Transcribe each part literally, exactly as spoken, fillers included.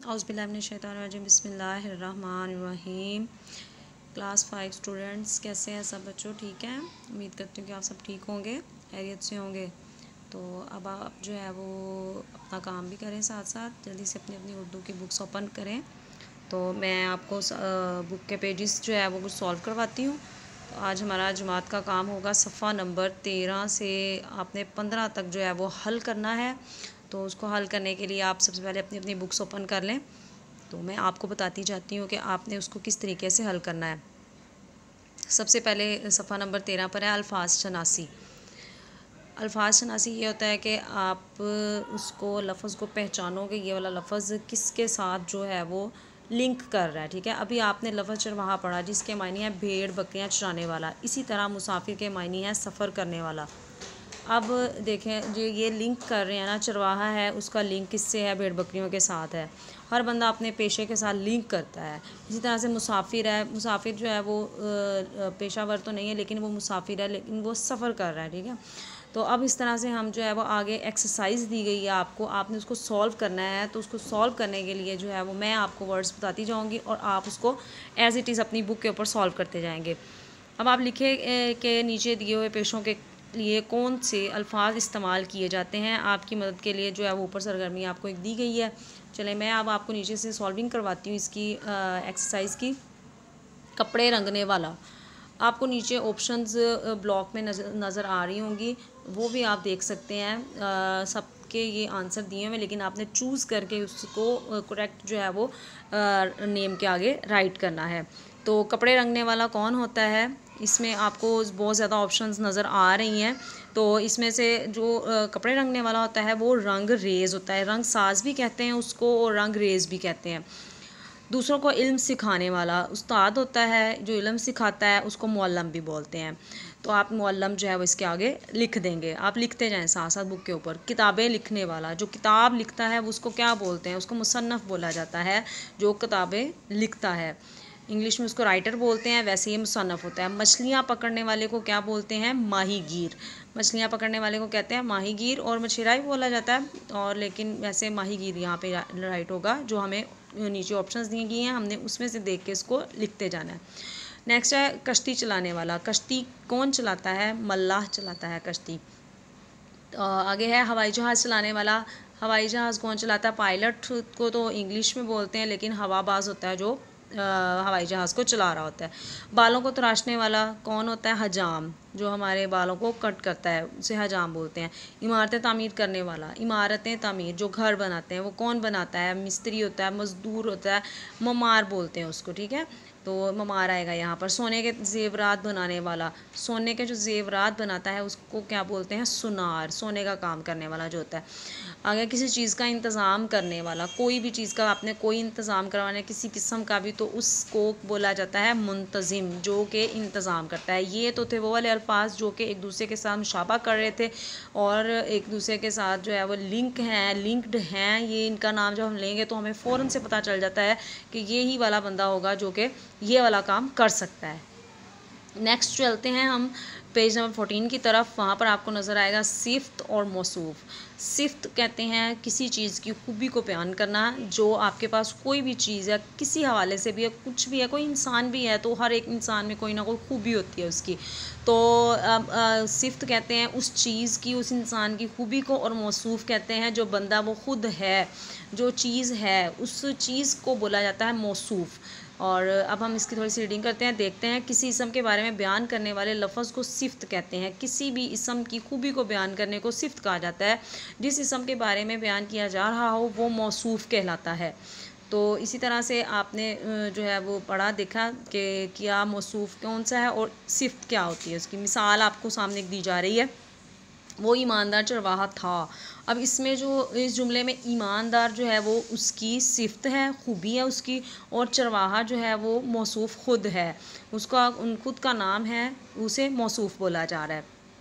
औज़ुबिल्लाहिमिनश्शैतानिर्रजीम बिस्मिल्लाहिर्रहमानिर्रहीम। Class five students कैसे हैं सब बच्चों? ठीक हैं, उम्मीद करती हूँ कि आप सब ठीक होंगे, खैरियत से होंगे। तो अब आप जो है वो अपना काम भी करें, साथ साथ जल्दी से अपनी अपनी उर्दू की बुक्स ओपन करें। तो मैं आपको बुक के पेजेस जो है वो कुछ सॉल्व करवाती हूँ। तो आज हमारा जमात का काम होगा सफ़ा नंबर तेरह से आपने पंद्रह तक जो है वो हल करना है। तो उसको हल करने के लिए आप सबसे पहले अपनी अपनी बुक्स ओपन कर लें। तो मैं आपको बताती जाती हूँ कि आपने उसको किस तरीके से हल करना है। सबसे पहले सफ़ा नंबर तेरह पर है अल्फाज शनासी। अल्फाज शनासी ये होता है कि आप उसको लफ्ज़ को पहचानोगे, ये वाला लफ्ज़ किसके साथ जो है वो लिंक कर रहा है। ठीक है, अभी आपने लफ्ज़ चरवाहा पढ़ा जिसके मायने हैं भेड़ बकरियाँ चराने वाला। इसी तरह मुसाफिर के मायने हैं सफ़र करने वाला। अब देखें जो ये लिंक कर रहे हैं ना, चरवाहा है उसका लिंक किससे है? भेड़ बकरियों के साथ है। हर बंदा अपने पेशे के साथ लिंक करता है। इसी तरह से मुसाफिर है, मुसाफिर जो है वो पेशावर तो नहीं है लेकिन वो मुसाफिर है, लेकिन वो सफ़र कर रहा है। ठीक है, तो अब इस तरह से हम जो है वो आगे एक्सरसाइज दी गई है आपको, आपने उसको सॉल्व करना है। तो उसको सॉल्व करने के लिए जो है वो मैं आपको वर्ड्स बताती जाऊँगी और आप उसको एज़ इट इज़ अपनी बुक के ऊपर सॉल्व करते जाएंगे। अब आप लिखे के नीचे दिए हुए पेशों के लिए कौन से अल्फाज इस्तेमाल किए जाते हैं। आपकी मदद के लिए जो है वो ऊपर सरगर्मी आपको एक दी गई है। चलें मैं अब आपको नीचे से सॉल्विंग करवाती हूँ इसकी एक्सरसाइज की। कपड़े रंगने वाला, आपको नीचे ऑप्शंस ब्लॉक में नज़र नज़र आ रही होंगी, वो भी आप देख सकते हैं। सबके ये आंसर दिए हुए, लेकिन आपने चूज़ करके उसको करेक्ट जो है वो नेम के आगे राइट करना है। तो कपड़े रंगने वाला कौन होता है? इसमें आपको बहुत ज़्यादा ऑप्शंस नज़र आ रही हैं। तो इसमें से जो कपड़े रंगने वाला होता है वो रंग रेज़ होता है। रंग साज भी कहते हैं उसको और रंग रेज़ भी कहते हैं। दूसरों को इल्म सिखाने वाला उस्ताद होता है, जो इल्म सिखाता है उसको मुअल्लम भी बोलते हैं। तो आप मुअल्लम जो है वो इसके आगे लिख देंगे, आप लिखते जाएं साथ साथ बुक के ऊपर। किताबें लिखने वाला, जो किताब लिखता है उसको क्या बोलते हैं? उसको मुसन्नफ़ बोला जाता है, जो किताबें लिखता है। इंग्लिश में उसको राइटर बोलते हैं, वैसे ये मुसन्नफ़ होता है। मछलियाँ पकड़ने वाले को क्या बोलते हैं? माहीगीर। मछलियाँ पकड़ने वाले को कहते हैं माहीगीर, और मछेरा भी बोला जाता है, और लेकिन वैसे माहीगीर यहाँ पे राइट होगा। जो हमें नीचे ऑप्शंस दिए गए हैं, हमने उसमें से देख के इसको लिखते जाना है। नेक्स्ट है कश्ती चलाने वाला। कश्ती कौन चलाता है? मल्लाह चलाता है कश्ती। आगे है हवाई जहाज़ चलाने वाला। हवाई जहाज़ कौन चलाता है? पायलट को तो इंग्लिश में बोलते हैं, लेकिन हवाबाज होता है जो हवाई जहाज़ को चला रहा होता है। बालों को तराशने वाला कौन होता है? हजाम, जो हमारे बालों को कट करता है उसे हजाम बोलते हैं। इमारतें तामीर करने वाला, इमारतें तामीर जो घर बनाते हैं वो कौन बनाता है? मिस्त्री होता है, मज़दूर होता है, ममार बोलते हैं उसको। ठीक है, तो ममार आएगा यहाँ पर। सोने के जेवरात बनाने वाला, सोने के जो जेवरात बनाता है उसको क्या बोलते हैं? सुनार, सोने का काम करने वाला जो होता है। आगे किसी चीज़ का इंतज़ाम करने वाला, कोई भी चीज़ का आपने कोई इंतज़ाम करवाना है किसी किस्म का भी, तो उसको बोला जाता है मुंतज़िम, जो कि इंतज़ाम करता है। ये तो थे वो वाले अल्फाज जो कि एक दूसरे के साथ मुशाबा कर रहे थे और एक दूसरे के साथ जो है वो लिंक हैं, लिंक्ड हैं। ये इनका नाम जब हम लेंगे तो हमें फ़ौरन से पता चल जाता है कि ये ही वाला बंदा होगा जो कि ये वाला काम कर सकता है। नेक्स्ट चलते हैं हम पेज नंबर फोर्टीन की तरफ। वहाँ पर आपको नज़र आएगा सिफ्त और मौसूफ। सिफ्त कहते हैं किसी चीज़ की खूबी को बयान करना, जो आपके पास कोई भी चीज़ है, किसी हवाले से भी है, कुछ भी है, कोई इंसान भी है, तो हर एक इंसान में कोई ना कोई खूबी होती है उसकी। तो सिफ्त कहते हैं उस चीज़ की, उस इंसान की खूबी को, और मौसूफ कहते हैं जो बंदा वो ख़ुद है, जो चीज़ है उस चीज़ को बोला जाता है मौसूफ। और अब हम इसकी थोड़ी सी रीडिंग करते हैं, देखते हैं। किसी इसम के बारे में बयान करने वाले लफ्ज़ को सिफ्त कहते हैं। किसी भी इसम की खूबी को बयान करने को सिफ्त कहा जाता है। जिस इसम के बारे में बयान किया जा रहा हो वो मौसूफ कहलाता है। तो इसी तरह से आपने जो है वो पढ़ा, देखा कि क्या मौसूफ कौन सा है और सिफ्त क्या होती है। उसकी मिसाल आपको सामने दी जा रही है। वो ईमानदार चरवाहा था। अब इसमें जो इस जुमले में ईमानदार जो है वो उसकी सिफ्त है, खूबी है उसकी, और चरवाहा जो है वो मौसूफ ख़ुद है, उसका उन खुद का नाम है, उसे मौसूफ बोला जा रहा है।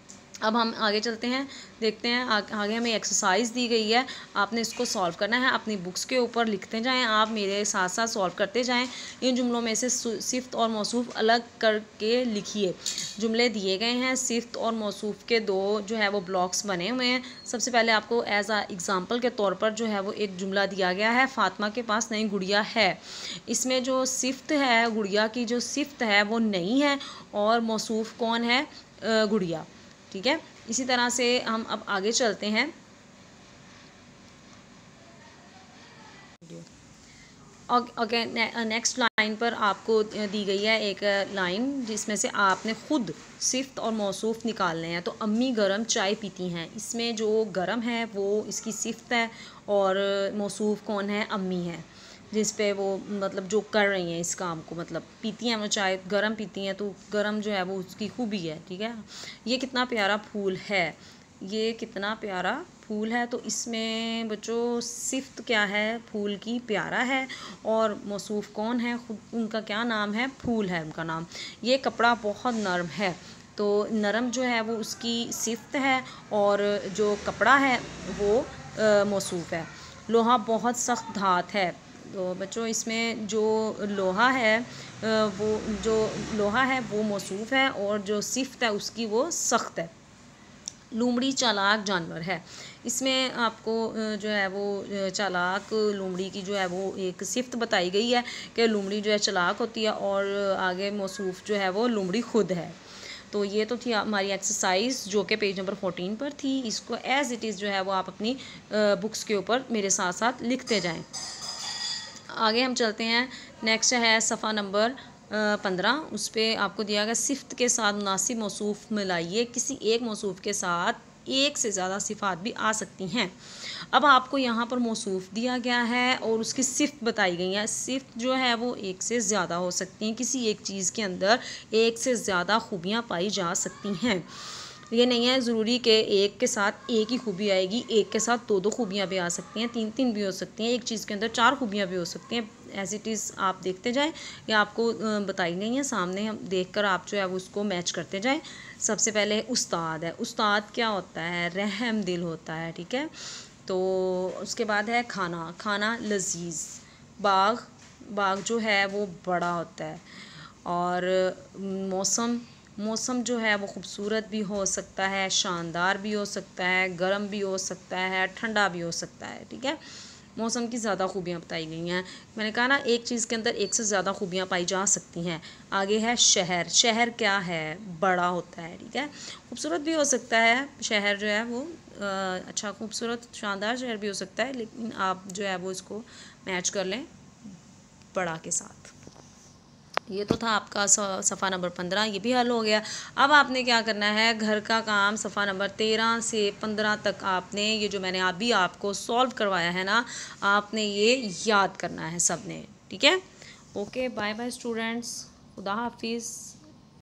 अब हम आगे चलते हैं, देखते हैं आ, आगे हमें एक्सरसाइज दी गई है, आपने इसको सॉल्व करना है। अपनी बुक्स के ऊपर लिखते जाएं, आप मेरे साथ साथ सॉल्व करते जाएं। इन जुमलों में से सिफ्त और मौसूफ अलग करके लिखिए। जुमले दिए गए हैं, सिफ्त और मौसूफ के दो जो है वो ब्लॉक्स बने हुए हैं। सबसे पहले आपको एज आ एग्ज़ाम्पल के तौर पर जो है वो एक जुमला दिया गया है, फ़ातिमा के पास नई गुड़िया है। इसमें जो सिफ्त है, गुड़िया की जो सिफ्त है वो नई है, और मौसूफ कौन है? गुड़िया। ठीक है, इसी तरह से हम अब आगे चलते हैं। ओके, नेक्स्ट लाइन पर आपको दी गई है एक लाइन, जिसमें से आपने खुद सिफ्त और मौसूफ निकालने हैं। तो अम्मी गरम चाय पीती हैं, इसमें जो गरम है वो इसकी सिफ्त है, और मौसूफ कौन है? अम्मी है, जिस पे वो मतलब जो कर रही हैं इस काम को, मतलब पीती हैं वो चाय, गरम पीती हैं, तो गरम जो है वो उसकी खूबी है। ठीक है, ये कितना प्यारा फूल है, ये कितना प्यारा फूल है। तो इसमें बच्चों सिफ्त क्या है? फूल की, प्यारा है, और मौसूफ कौन है? खुद उनका क्या नाम है? फूल है उनका नाम। ये कपड़ा बहुत नरम है, तो नरम जो है वो उसकी सिफ्त है, और जो कपड़ा है वो मौसूफ है। लोहा बहुत सख्त धात है, तो बच्चों इसमें जो लोहा है वो जो लोहा है वो मौसूफ है, और जो सिफ्त है उसकी वो सख्त है। लोमड़ी चालाक जानवर है, इसमें आपको जो है वो चालाक लोमड़ी की जो है वो एक सिफ्त बताई गई है कि लोमड़ी जो है चालाक होती है, और आगे मौसूफ जो है वो लोमड़ी खुद है। तो ये तो थी हमारी एक्सरसाइज जो कि पेज नंबर फोर्टीन पर थी। इसको एज़ इट इज़ जो है वो आप अपनी बुक्स के ऊपर मेरे साथ साथ लिखते जाएं। आगे हम चलते हैं, नेक्स्ट है सफ़ा नंबर पंद्रह। उस पर आपको दिया गया सिफ्त के साथ मुनासिब मौसूफ मिलाइए। किसी एक मौसूफ के साथ एक से ज़्यादा सिफ़ात भी आ सकती हैं। अब आपको यहाँ पर मौसूफ दिया गया है और उसकी सिफ्त बताई गई है। सिफ्त जो है वो एक से ज़्यादा हो सकती हैं, किसी एक चीज़ के अंदर एक से ज़्यादा खूबियाँ पाई जा सकती हैं। ये नहीं है ज़रूरी कि एक के साथ एक ही खूबी आएगी, एक के साथ दो दो खूबियाँ भी आ सकती हैं, तीन तीन भी हो सकती हैं, एक चीज़ के अंदर चार खूबियाँ भी हो सकती हैं। एज इट इज़ आप देखते जाएं, या आपको बताई गई हैं सामने, हम देखकर आप जो है वो उसको मैच करते जाएं। सबसे पहले उस्ताद है, उस्ताद क्या होता है? रहम दिल होता है। ठीक है, तो उसके बाद है खाना, खाना लजीज़। बाग, बाग जो है वो बड़ा होता है। और मौसम, मौसम जो है वो ख़ूबसूरत भी हो सकता है, शानदार भी हो सकता है, गर्म भी हो सकता है, ठंडा भी हो सकता है। ठीक है, मौसम की ज़्यादा खूबियाँ बताई गई हैं। मैंने कहा ना एक चीज़ के अंदर एक से ज़्यादा खूबियाँ पाई जा सकती हैं। आगे है शहर, शहर क्या है? बड़ा होता है। ठीक है, खूबसूरत भी हो सकता है शहर जो है वो, आ, अच्छा खूबसूरत शानदार शहर भी हो सकता है, लेकिन आप जो है वो इसको मैच कर लें बड़ा के साथ। ये तो था आपका सफ़ा नंबर पंद्रह, ये भी हल हो गया। अब आपने क्या करना है, घर का काम सफ़ा नंबर तेरह से पंद्रह तक आपने, ये जो मैंने अभी आपको सॉल्व करवाया है ना, आपने ये याद करना है सब ने। ठीक है, ओके, बाय बाय स्टूडेंट्स, खुदा हाफिज़।